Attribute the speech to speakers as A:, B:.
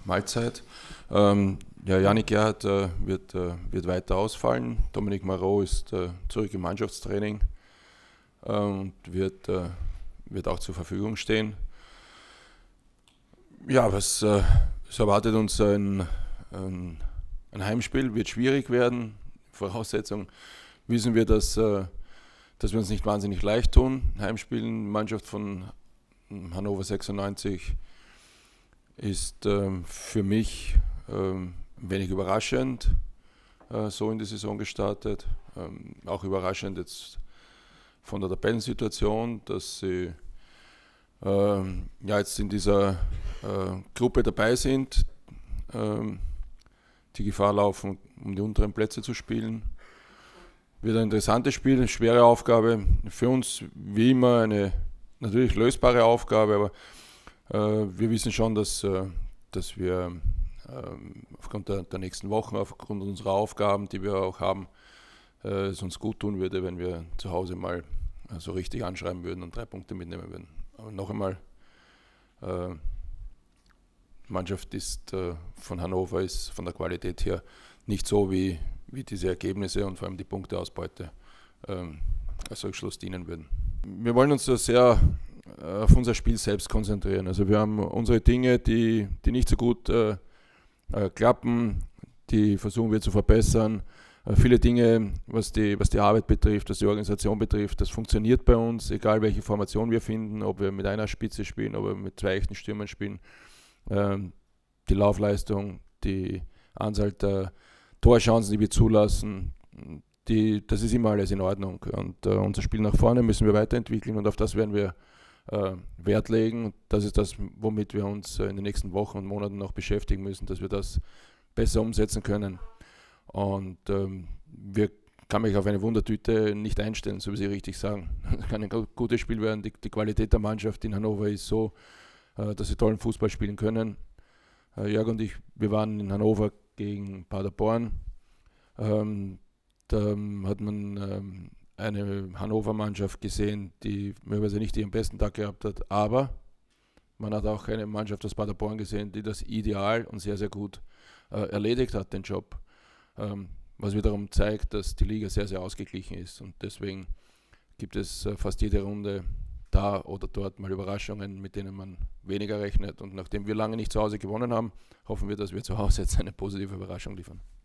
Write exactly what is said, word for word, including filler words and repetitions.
A: Mahlzeit. Ähm, ja, Yannick Gerhardt äh, wird, äh, wird weiter ausfallen. Dominique Marot ist äh, zurück im Mannschaftstraining äh, und wird, äh, wird auch zur Verfügung stehen. Ja, was, äh, es erwartet uns ein, ein, ein Heimspiel, wird schwierig werden. Voraussetzung wissen wir, dass, äh, dass wir uns nicht wahnsinnig leicht tun. Heimspielen, Mannschaft von Hannover sechsundneunzig ist ähm, für mich ähm, ein wenig überraschend, äh, so in die Saison gestartet. Ähm, auch überraschend jetzt von der Tabellensituation, dass sie ähm, ja, jetzt in dieser äh, Gruppe dabei sind, ähm, die Gefahr laufen, um die unteren Plätze zu spielen. Wird ein interessantes Spiel, eine schwere Aufgabe. Für uns wie immer eine natürlich lösbare Aufgabe, aber äh, wir wissen schon, dass, äh, dass wir äh, aufgrund der, der nächsten Wochen, aufgrund unserer Aufgaben, die wir auch haben, äh, es uns gut tun würde, wenn wir zu Hause mal äh, so richtig anschreiben würden und drei Punkte mitnehmen würden. Aber noch einmal, äh, die Mannschaft ist äh, von Hannover ist von der Qualität her nicht so, wie, wie diese Ergebnisse und vor allem die Punkteausbeute äh, als Rückschluss dienen würden. Wir wollen uns sehr auf unser Spiel selbst konzentrieren. Also wir haben unsere Dinge, die, die nicht so gut äh, äh, klappen, die versuchen wir zu verbessern. Äh, viele Dinge, was die, was die Arbeit betrifft, was die Organisation betrifft, das funktioniert bei uns, egal welche Formation wir finden, ob wir mit einer Spitze spielen, ob wir mit zwei echten Stürmern spielen. Ähm, die Laufleistung, die Anzahl der Torchancen, die wir zulassen, die, das ist immer alles in Ordnung. Und äh, unser Spiel nach vorne müssen wir weiterentwickeln und auf das werden wir äh, Wert legen. Das ist das, womit wir uns äh, in den nächsten Wochen und Monaten noch beschäftigen müssen, dass wir das besser umsetzen können. Und ähm, wir kann mich auf eine Wundertüte nicht einstellen, so wie Sie richtig sagen. Es kann ein gutes Spiel werden. Die, die Qualität der Mannschaft in Hannover ist so, äh, dass sie tollen Fußball spielen können. Äh, Jörg und ich, wir waren in Hannover gegen Paderborn. Ähm, Da hat man ähm, eine Hannover-Mannschaft gesehen, die möglicherweise nicht ihren besten Tag gehabt hat, aber man hat auch eine Mannschaft aus Paderborn gesehen, die das ideal und sehr, sehr gut äh, erledigt hat, den Job. Ähm, was wiederum zeigt, dass die Liga sehr, sehr ausgeglichen ist und deswegen gibt es äh, fast jede Runde da oder dort mal Überraschungen, mit denen man weniger rechnet und nachdem wir lange nicht zu Hause gewonnen haben, hoffen wir, dass wir zu Hause jetzt eine positive Überraschung liefern.